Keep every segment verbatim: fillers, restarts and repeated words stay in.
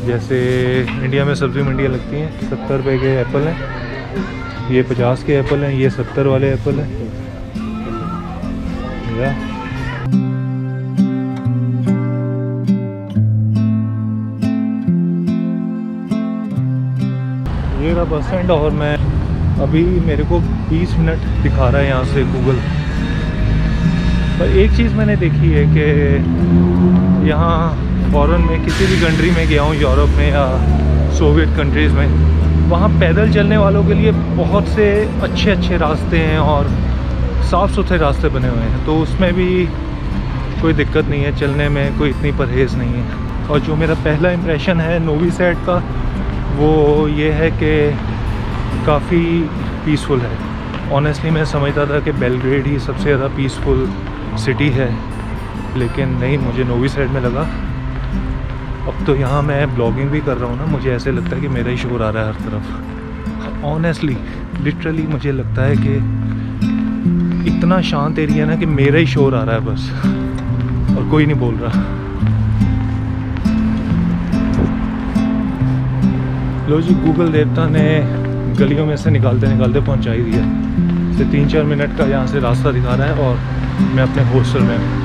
जैसे इंडिया में सब्ज़ी मंडियाँ लगती हैं, सत्तर रुपये के एप्पल हैं, ये पचास के एप्पल हैं, ये सत्तर वाले एप्पल हैं। या ये रहा बस स्टैंड और मैं अभी मेरे को बीस मिनट दिखा रहा है यहाँ से गूगल। पर एक चीज़ मैंने देखी है कि यहाँ फॉरेन में किसी भी कंट्री में गया हूँ, यूरोप में या सोवियत कंट्रीज़ में, वहाँ पैदल चलने वालों के लिए बहुत से अच्छे अच्छे रास्ते हैं और साफ़ सुथरे रास्ते बने हुए हैं, तो उसमें भी कोई दिक्कत नहीं है, चलने में कोई इतनी परहेज़ नहीं है। और जो मेरा पहला इम्प्रेशन है नोवी सैड का वो ये है कि काफ़ी पीसफुल है। ऑनेस्टली मैं समझता था कि बेलग्रेड ही सबसे ज़्यादा पीसफुल सिटी है, लेकिन नहीं, मुझे नोवी सैड में लगा। अब तो यहाँ मैं ब्लॉगिंग भी कर रहा हूँ ना, मुझे ऐसे लगता है कि मेरा ही शोर आ रहा है हर तरफ। ऑनेस्टली लिटरली मुझे लगता है कि इतना शांत एरिया ना कि मेरा ही शोर आ रहा है बस, और कोई नहीं बोल रहा। लो जी, गूगल देवता ने गलियों में से निकालते निकालते पहुंचा ही दिया। से तीन चार मिनट का यहाँ से रास्ता दिखा रहा है और मैं अपने हॉस्टल में हूँ।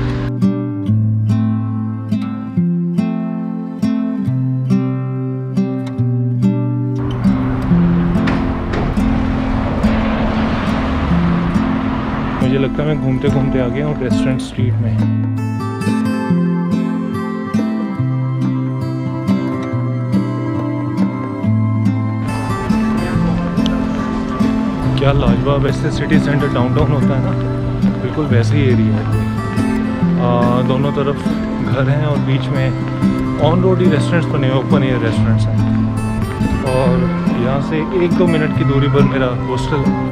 मुझे लगता है मैं घूमते घूमते आ गया हूँ रेस्टोरेंट स्ट्रीट में। क्या लाजवाब, ऐसे सिटी सेंटर डाउनटाउन होता है ना, बिल्कुल वैसे ही एरिया है। आ, दोनों तरफ घर हैं और बीच में ऑन रोड ही रेस्टोरेंट्स बने हुए, ओपन एयर रेस्टोरेंट्स हैं। और यहाँ से एक दो मिनट की दूरी पर मेरा हॉस्टल है।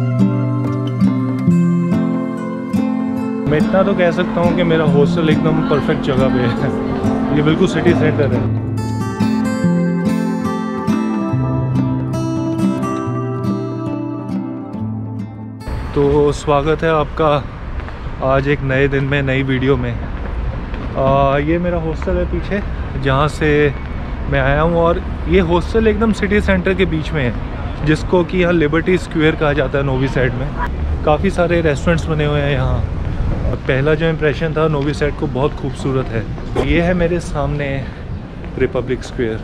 मैं इतना तो कह सकता हूँ कि मेरा हॉस्टल एकदम परफेक्ट जगह पे है। ये बिल्कुल सिटी सेंटर है। तो स्वागत है आपका आज एक नए दिन में, नई वीडियो में। आ, ये मेरा हॉस्टल है पीछे, जहाँ से मैं आया हूँ। और ये हॉस्टल एकदम सिटी सेंटर के बीच में है, जिसको कि यहाँ लिबर्टी स्क्वायर कहा जाता है नोवी सैड में। काफ़ी सारे रेस्टोरेंट्स बने हुए हैं यहाँ। और पहला जो इम्प्रेशन था नोवी सैड को बहुत खूबसूरत है। ये है मेरे सामने रिपब्लिक स्क्वायर।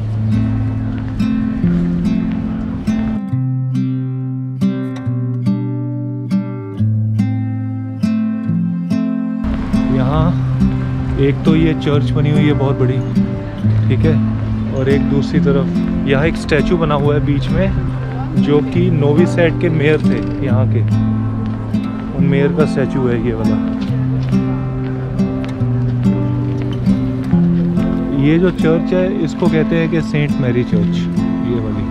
एक तो ये चर्च बनी हुई है बहुत बड़ी, ठीक है, और एक दूसरी तरफ यहाँ एक स्टैचू बना हुआ है बीच में, जो कि नोवी सैड के मेयर थे यहाँ के, उन मेयर का स्टैचू है ये वाला। ये जो चर्च है इसको कहते हैं कि सेंट मैरी चर्च, ये वाली।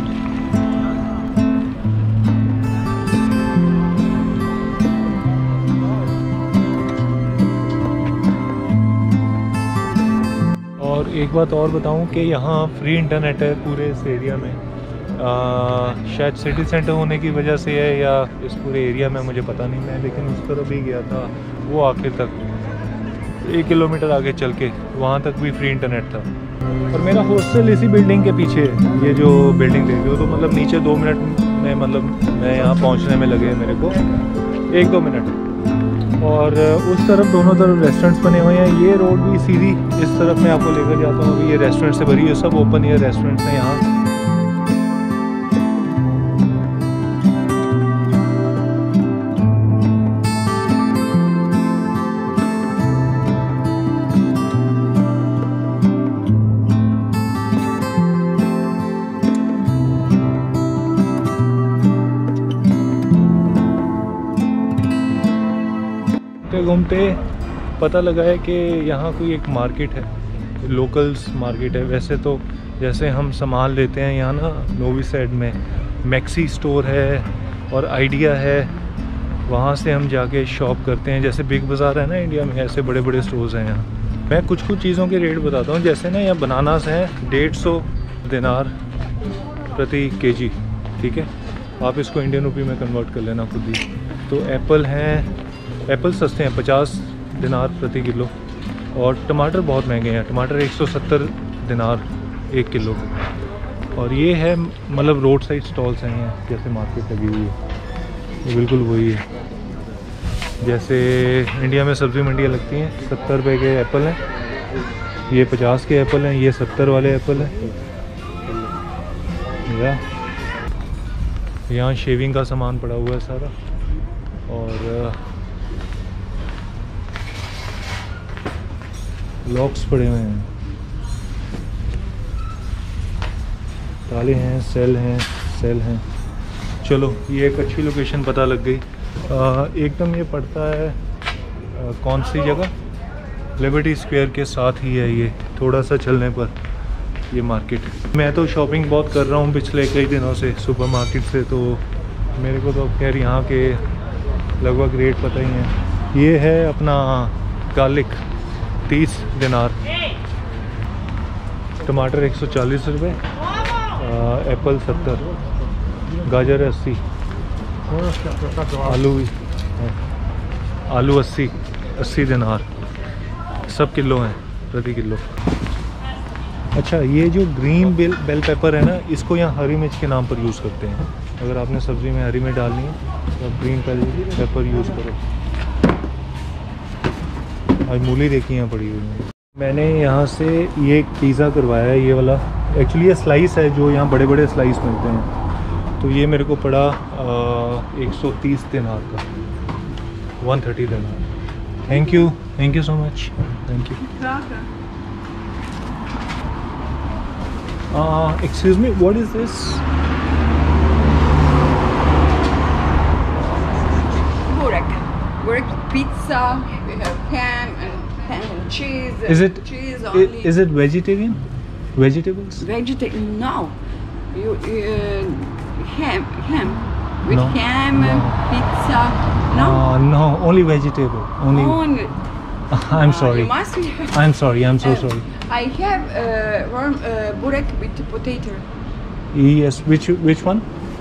और एक बात और बताऊं कि यहाँ फ्री इंटरनेट है पूरे इस एरिया में। आ, शायद सिटी सेंटर होने की वजह से है या इस पूरे एरिया में, मुझे पता नहीं। मैं लेकिन उस तरफ भी गया था, वो आखिर तक एक किलोमीटर आगे चल के वहाँ तक भी फ्री इंटरनेट था। और मेरा हॉस्टल इसी बिल्डिंग के पीछे है। ये जो बिल्डिंग देख रहे हो, तो मतलब नीचे दो मिनट में, मतलब मैं यहाँ पहुँचने में लगे मेरे को एक दो मिनट। और उस तरफ दोनों तरफ रेस्टोरेंट्स बने हुए हैं। ये रोड भी सीधी इस तरफ मैं आपको लेकर जाता हूँ। अभी ये रेस्टोरेंट से भरी है, सब ओपन एयर रेस्टोरेंट्स हैं यहाँ। घूमते पता लगा है कि यहाँ कोई एक मार्केट है, लोकल्स मार्केट है। वैसे तो जैसे हम सामान लेते हैं यहाँ ना नोवी सैड में, मैक्सी स्टोर है और आइडिया है, वहाँ से हम जाके शॉप करते हैं। जैसे बिग बाज़ार है ना इंडिया में, ऐसे बड़े बड़े स्टोर्स हैं यहाँ। मैं कुछ कुछ चीज़ों के रेट बताता हूँ। जैसे ना यहाँ बनानास हैं डेढ़ सौ दिनार प्रति केजी, ठीक है। आप इसको इंडियन रुपये में कन्वर्ट कर लेना खुद ही। तो एप्पल हैं, एप्पल सस्ते हैं, पचास दिनार प्रति किलो। और टमाटर बहुत महंगे हैं, टमाटर एक सौ सत्तर दिनार एक किलो। और ये है मतलब रोड साइड स्टॉल्स हैं यहाँ, जैसे मार्केट लगी हुई है, ये बिल्कुल वही है जैसे इंडिया में सब्ज़ी मंडियाँ लगती हैं। सत्तर रुपये के एप्पल हैं, ये पचास के एप्पल हैं, ये सत्तर वाले एप्पल हैं। या यहाँ शेविंग का सामान पड़ा हुआ है सारा, और लॉक्स पड़े हुए हैं, ताले हैं, सेल हैं, सेल हैं। चलो ये एक अच्छी लोकेशन पता लग गई। एकदम ये पड़ता है आ, कौन सी जगह, लिबर्टी स्क्वायर के साथ ही है ये, थोड़ा सा चलने पर ये मार्केट। मैं तो शॉपिंग बहुत कर रहा हूँ पिछले कई दिनों से सुपर मार्केट से, तो मेरे को तो खैर यहाँ के लगभग रेट पता ही है। ये है अपना गार्लिक तीस दिनार, टमाटर एक सौ चालीस रुपये, एप्पल सत्तर, गाजर अस्सी, आलू भी आलू अस्सी अस्सी दिनार, सब किलो हैं प्रति किलो। अच्छा, ये जो ग्रीन बेल बेल पेपर है ना, इसको यहाँ हरी मिर्च के नाम पर यूज़ करते हैं। अगर आपने सब्ज़ी में हरी मिर्च डालनी है तो आप ग्रीन पेपर यूज़ करो। आज मूली देखी यहाँ पड़ी हुई है। मैंने यहाँ से ये एक पिज़्ज़ा करवाया है, ये वाला एक्चुअली ये स्लाइस है जो यहाँ बड़े बड़े स्लाइस मिलते हैं। तो ये मेरे को पड़ा एक सौ तीस दिनार का, one thirty dinar. Thank you, thank you so much, thank you. Excuse me, what is this? Burek. Burek pizza. We have ham and ham and cheese. Is it cheese i- only? is it vegetarian? Vegetables? Vegetarian? No. You uh, ham ham with No, ham no. and pizza. No. Uh, no, only vegetable. Only. Only. I'm Uh, sorry. You must be. I'm sorry. I'm so Uh, sorry. I have uh, warm uh, burek with potato. Yes. Which which one?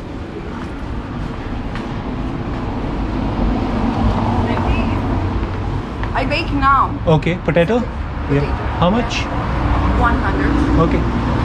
I bake now. Okay. Potato. Yeah. Potato. How much? one hundred. Okay.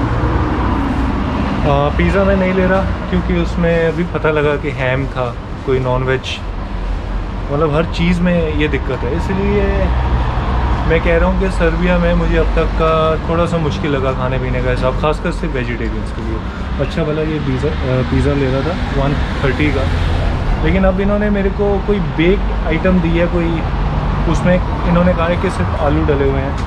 Pizza मैं नहीं ले रहा क्योंकि उसमें अभी पता लगा कि हैम था, कोई नॉन वेज, मतलब हर चीज़ में ये दिक्कत है। इसलिए मैं कह रहा हूँ कि सर्बिया में मुझे अब तक का थोड़ा सा मुश्किल लगा खाने पीने का हिसाब, खासकर सिर्फ वेजिटेरियंस के लिए। अच्छा भला ये पिज़्ज़ा पिज़्ज़ा ले रहा था वन थर्टी का, लेकिन अब इन्होंने मेरे को कोई बेक आइटम दी है, कोई उसमें इन्होंने कहा है कि सिर्फ आलू डले हुए हैं।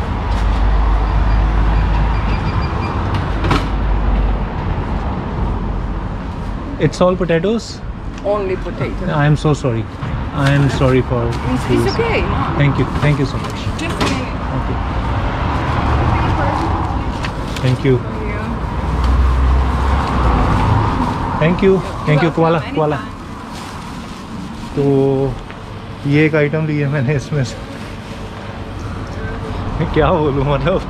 It's all potatoes? Only potato. I am so sorry. I am sorry for It's, this. it's okay. No. Thank you. Thank you so much. Just a minute. Okay. Thank you. For you. Thank you. Thank you. Koala. Welcome, Koala. anytime. तो ये एक item ली है मैंने इसमें से। क्या बोलूँ, मतलब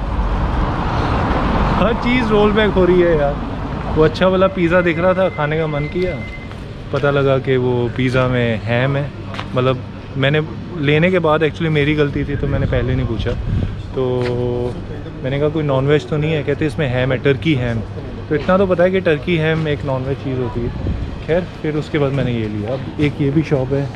हर चीज़ रोल बैक हो रही है यार। वो अच्छा वाला पिज़्ज़ा दिख रहा था, खाने का मन किया, पता लगा कि वो पिज़्ज़ा में हैम है। मतलब मैंने लेने के बाद एक्चुअली मेरी गलती थी, तो मैंने पहले नहीं पूछा, तो मैंने कहा कोई नॉनवेज तो नहीं है, कहते इसमें हैम है, टर्की हैम। तो इतना तो पता है कि टर्की हैम एक नॉनवेज चीज़ होती है। खैर फिर उसके बाद मैंने ये लिया। अब एक ये भी शॉप है,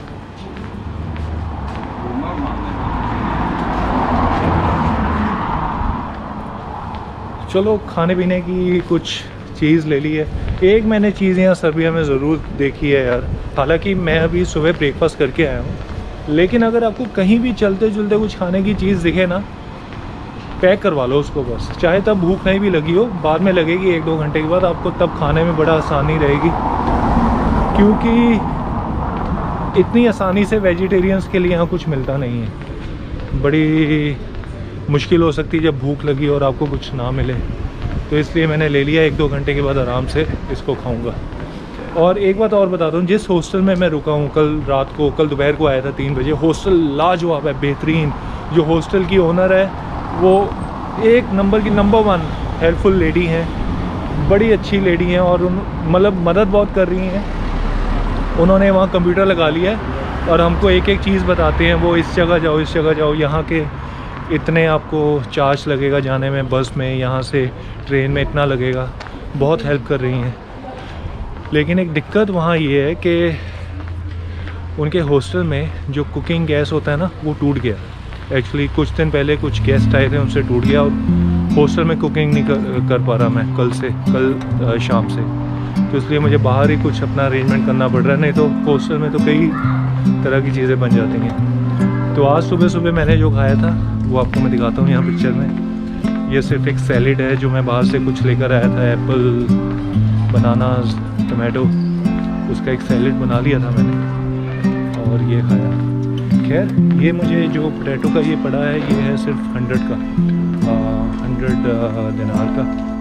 चलो खाने पीने की कुछ चीज़ ले ली है। एक मैंने चीज़ यहाँ सर्बिया में ज़रूर देखी है यार, हालांकि मैं अभी सुबह ब्रेकफास्ट करके आया हूँ, लेकिन अगर आपको कहीं भी चलते चलते कुछ खाने की चीज़ दिखे ना, पैक करवा लो उसको बस, चाहे तब भूख नहीं भी लगी हो, बाद में लगेगी एक दो घंटे के बाद आपको, तब खाने में बड़ा आसानी रहेगी। क्योंकि इतनी आसानी से वेजिटेरियंस के लिए यहाँ कुछ मिलता नहीं है, बड़ी मुश्किल हो सकती है जब भूख लगी और आपको कुछ ना मिले। तो इसलिए मैंने ले लिया, एक दो घंटे के बाद आराम से इसको खाऊंगा। और एक बात और बता दूँ, जिस हॉस्टल में मैं रुका हूँ, कल रात को, कल दोपहर को आया था तीन बजे, हॉस्टल लाजवाब है, बेहतरीन। जो हॉस्टल की ओनर है वो एक नंबर की, नंबर वन हेल्पफुल लेडी हैं, बड़ी अच्छी लेडी हैं, और उन मतलब मदद बहुत कर रही हैं। उन्होंने वहाँ कंप्यूटर लगा लिया है और हमको एक एक चीज़ बताते हैं, वो इस जगह जाओ, इस जगह जाओ, यहाँ के इतने आपको चार्ज लगेगा जाने में, बस में, यहाँ से ट्रेन में इतना लगेगा, बहुत हेल्प कर रही हैं। लेकिन एक दिक्कत वहाँ ये है कि उनके हॉस्टल में जो कुकिंग गैस होता है ना, वो टूट गया। एक्चुअली कुछ दिन पहले कुछ गेस्ट आए थे, उनसे टूट गया और हॉस्टल में कुकिंग नहीं कर, कर पा रहा मैं कल से कल शाम से। तो इसलिए मुझे बाहर ही कुछ अपना अरेंजमेंट करना पड़ रहा है, नहीं तो हॉस्टल में तो कई तरह की चीज़ें बन जाती हैं। तो आज सुबह सुबह मैंने जो खाया था वो आपको मैं दिखाता हूँ यहाँ पिक्चर में। ये सिर्फ एक सैलेड है जो मैं बाहर से कुछ लेकर आया था, एप्पल, बनानास, टमाटो, उसका एक सैलेड बना लिया था मैंने और ये खाया। खैर ये मुझे जो पोटैटो का ये पड़ा है, ये है सिर्फ हंड्रेड का, हंड्रेड दिनार का।